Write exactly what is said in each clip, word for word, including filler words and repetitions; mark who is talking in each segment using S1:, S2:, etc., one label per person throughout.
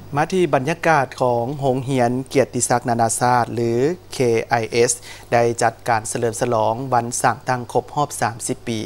S1: มาที่บรรยากาศของโรงเรียนเกียรติศักดิ์นานาชาติหรือ เค ไอ เอส ได้จัดการเฉลิมฉลองวันสร้างตั้งครบรอบสามสิบปี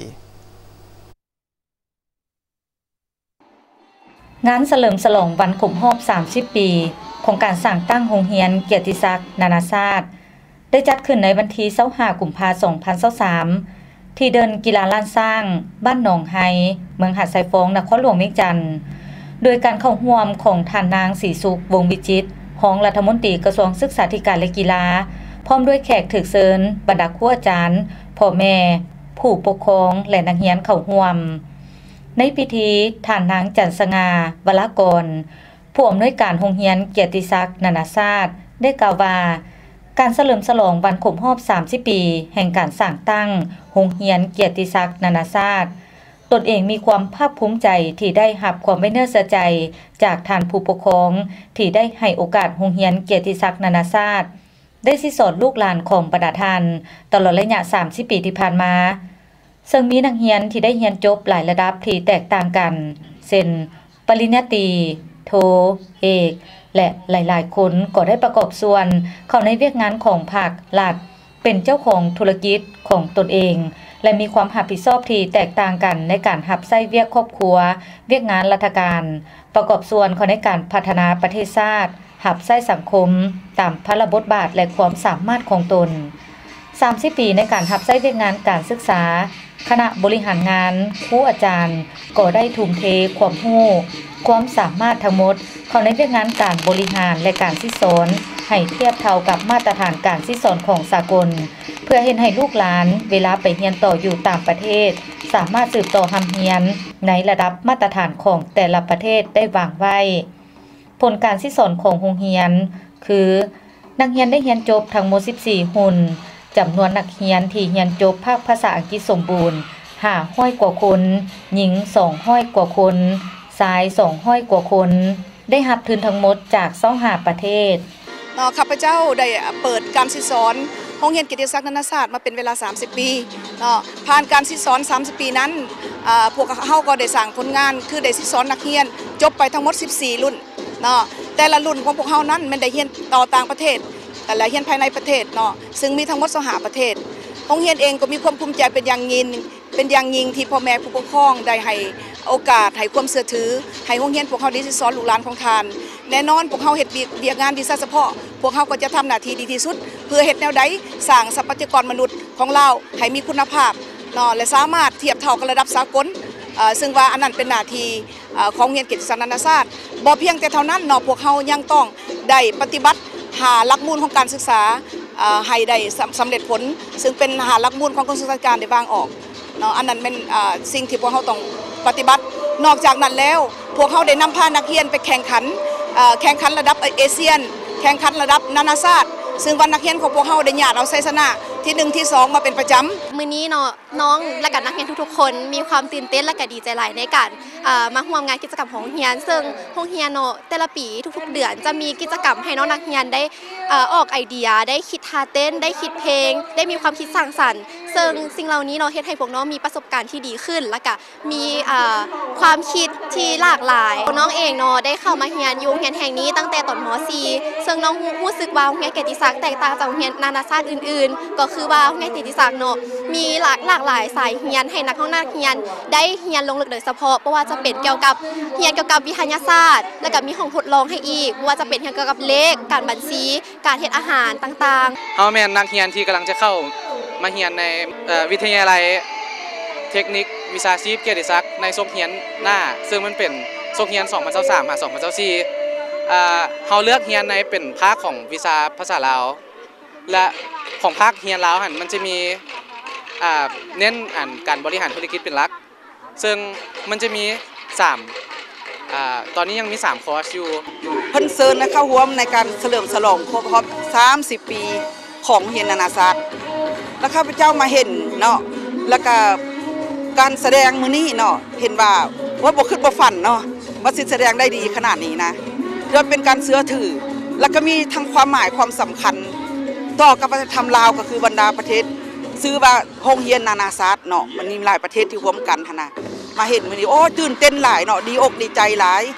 S2: งานเฉลิมฉลองวันครบรอบสามสิบปีของการสร้างตั้งโรงเรียนเกียรติศักดิ์นานาชาติได้จัดขึ้นในวันที่ยี่สิบห้ากุมภาพันธ์สองพันยี่สิบสามที่เดินกีฬาลานสร้างบ้านหนองไฮเมืองหาดทรายฟองนครหลวงเวียงจันทน์โดยการเข้าร่วมของท่านนางศรีสุขวงศ์วิจิตรรองรัฐมนตรีกระทรวงศึกษาธิการและกีฬาพร้อมด้วยแขกถูกเชิญบรรดาครูอาจารย์พ่อแม่ผู้ปกครองและนักเรียนเข้าร่วมในพิธีท่านนางจันทร์สง่าวรากรผู้อำนวยการโรงเรียนเกียรติศักดิ์นานาชาติได้กล่าวว่าการเฉลิมฉลองวันครบรอบสามสิบปีแห่งการสร้างตั้งโรงเรียนเกียรติศักดิ์นานาชาติตนเองมีความภาคภูมิใจที่ได้รับความไว้เนื้อเชื่อใจจากท่านผู้ปกครองที่ได้ให้โอกาสโรงเรียนเกียรติศักดิ์นานาชาติได้สิสอนลูกหลานของบรรดาท่านตลอดระยะสามสิบปีที่ผ่านมาซึ่งมีนักเรียนที่ได้เรียนจบหลายระดับที่แตกต่างกันเช่นปริญญาตรีโทเอกและหลายๆคนก็ได้ประกอบส่วนเข้าในเวียกงานของภาครัฐเป็นเจ้าของธุรกิจของตนเองและมีความรับผิดชอบที่แตกต่างกันในการรับใช้เวียกครอบครัวเวียกงานราชการประกอบส่วนเข้าในการพัฒนาประเทศชาติรับใช้สังคมตามพระบทบาทและความสามารถของตนสามสิบปีในการรับใช้เวียกงานการศึกษาคณะบริหารงานครูอาจารย์ก็ได้ทุ่มเทความรู้ความสามารถทั้งหมดเข้าในเวียกงานการบริหารและการสิสอนให้เทียบเท่ากับมาตรฐานการสิสอนของสากลเพื่อเฮ็ดให้ลูกหลานเวลาไปเรียนต่ออยู่ต่างประเทศสามารถสืบต่อความเรียนในระดับมาตรฐานของแต่ละประเทศได้วางไว้ผลการสิสอนของโรงเรียนคือนักเรียนได้เรียนจบทั้งหมดสิบสี่หุ่นจำนวนนักเรียนที่เรียนจบภาคภาษาอังกฤษสมบูรณ์ห้าร้อยกว่าคนหญิงสองร้อยกว่าคนชายสองร้อยกว่าคนได้รับทุนทั้งหมดจากยี่สิบห้าประเทศ
S3: เนาะข้าพเจ้าได้เปิดการสิสอนโรงเรียนเกียรติศักดิ์นานาชาติมาเป็นเวลาสามสิบปีเนาะผ่านการสิสอนสามสิบปีนั้นอ่าพวกเฮาก็ได้สร้างผลงานคือได้สิสอนนักเรียนจบไปทั้งหมดสิบสี่รุ่นเนาะแต่ละรุ่นของพวกเฮานั้นมันได้เรียนต่อต่างประเทศแต่ละเรียนภายในประเทศเนาะซึ่งมีทั้งหมดยี่สิบห้าประเทศโรงเรียนเองก็มีความภูมิใจเป็นอย่างยิ่งเป็นอย่างยิ่งที่พ่อแม่ผู้ปกครองได้ให้โอกาสให้ความเชื่อถือให้โรงเรียนพวกเขาได้สอนลูกหลานของทานแน่นอนพวกเขาเฮ็ดเวียกงานดีเฉพาะพวกเขาก็จะทำหน้าที่ดีที่สุดเพื่อเฮ็ดแนวใดสร้างทรัพยากรมนุษย์ของเราให้มีคุณภาพเนาะและสามารถเทียบเท่ากับระดับสากลซึ่งว่าอันนั้นเป็นหน้าที่ของโรงเรียนเกียรติศักดิ์นานาชาติบ่เพียงแต่เท่านั้นเนาะพวกเขายังต้องได้ปฏิบัติหาหลักมูลของการศึกษาให้ได้สำเร็จผลซึ่งเป็นหาหลักมูลของกระทรวงศึกษาธิการได้วางออกเนาะอันนั้นเป็นสิ่งที่พวกเขาต้องปฏิบัตินอกจากนั้นแล้วพวกเขาได้นำพานักเรียนไปแข่งขันแข่งขันระดับเอเชียนแข่งขันระดับนานาชาติซึ่งวันนักเรียนของพวกเขาได้ญาติเอาชัยชนะที่หนึ่งที่สองมาเป็นประจำ
S4: มื้อนี้เนาะน้องและก็นักเรียนทุกๆคนมีความตื่นเต้นและก็ดีใจหลายในการมาร่วมงานกิจกรรมของโรงเรียนซึ่งโรงเรียนเนาะแต่ละปีทุกๆเดือนจะมีกิจกรรมให้น้องนักเรียนได้ออกไอเดียได้คิดท่าเต้นได้คิดเพลงได้มีความคิดสร้างสรรค์ซึ่งสิ่งเหล่านี้เนาะเฮ็ดให้พวกน้องมีประสบการณ์ที่ดีขึ้นและก็มีความคิดที่หลากหลายน้องเองเนาะได้เข้ามาเรียนอยู่โรงเรียนแห่งนี้ตั้งแต่ตอนม.สี่ ซึ่งน้องรู้สึกว่าโรงเรียนเกียรติศักดิ์แตกต่างจากโรงเรียนนานาชาติอื่นๆก็คือว่าโรงเรียนเกียรติศักดิ์เนาะมีหลากหลากหลายสายเรียนให้นักนักเรียนได้เรียนลงลึกโดยเฉพาะเพราะว่าจะเป็นเกี่ยวกับเรียนเกี่ยวกับวิทยาศาสตร์และก็มีห้องทดลองให้อีกว่าจะเป็นเกี่ยวกับเลขการบัญชีการเฮ็ดอาหารต่าง
S5: ๆเฮาแม่นนักเรียนที่กำลังจะเข้ามาเรียนในวิทยาลัยเทคนิควิชาชีพเกียรติศักดิ์ในโรงเรียนหน้าซึ่งมันเป็นโรงเรียนสองพันยี่สิบสามมาสองพันยี่สิบสี่อ่าเฮาเลือกเรียนในเป็นภาคของวิชาภาษาลาวและของภาคเรียนลาวหั่นมันจะมีอ่าเน้นอ่านการบริหารธุรกิจเป็นหลักซึ่งมันจะมีสามอ่าตอนนี้ยังมีสามคอร์สอยู่
S3: เพิ่นเชิญและเข้าร่วมในการเฉลิมฉลองครบรอบสามสิบปีของโรงเรียนนานาชาติแล้วข้าพเจ้ามาเห็นเนาะแล้วก็การแสดงมื้อนี้เนาะเห็นว่าว่าบ่คิดบ่ฝันเนาะว่าสิแสดงได้ดีขนาดนี้นะเพื่อเป็นการเชื่อถือแล้วก็มีทั้งความหมายความสำคัญต่อกับวัฒนธรรมลาวก็คือบรรดาประเทศซื้อว่าโรงเรียนนานาชาติเนาะมันมีหลายประเทศที่ร่วมกันหั่นน่ะมาเห็นมื้อนี้โอ้ตื่นเต้นหลายเนาะดีอกดีใจหลาย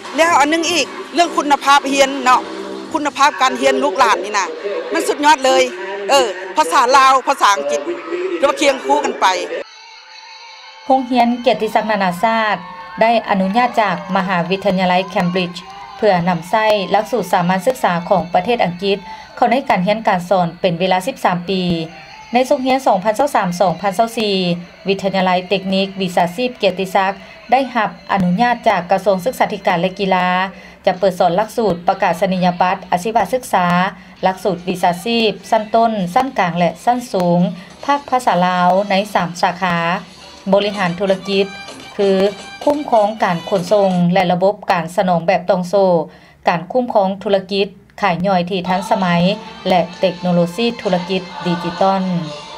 S6: แล้วอันนึงอีกเรื่องคุณภาพเรียนเนาะคุณภาพการเรียนลูกหลานนี่นะมันสุดยอดเลยเออภาษาลาวภาษาอังกฤษก็เคียงคู่กันไป
S2: โรงเรียนเกียรติศักดิ์นานาชาติได้อนุญาตจากมหาวิทยาลัยเคมบริดจ์เพื่อนำใช้หลักสูตรสามัญศึกษาของประเทศอังกฤษเข้าในการเรียนการสอนเป็นเวลาสิบสามปีในทรงเรียน สองพันยี่สิบสาม สองพันยี่สิบสี่ วิทยาลัยเทคนิควิชาชีพเกียรติศักดิ์ได้รับอนุญาตจากกระทรวงศึกษาธิการและกีฬาจะเปิดสอนหลักสูตรประกาศนียบัตรอาชีวศึกษาหลักสูตรวิชาชีพชั้นต้นชั้นกลางและชั้นสูงภาคภาษาลาวในสามสาขาบริหารธุรกิจคือคุ้มครองการขนส่งและระบบการสนองแบบตรงโซ่การคุ้มครองธุรกิจขายย่อยที่ทันสมัยและเทคโนโลยีธุรกิจดิจิตอล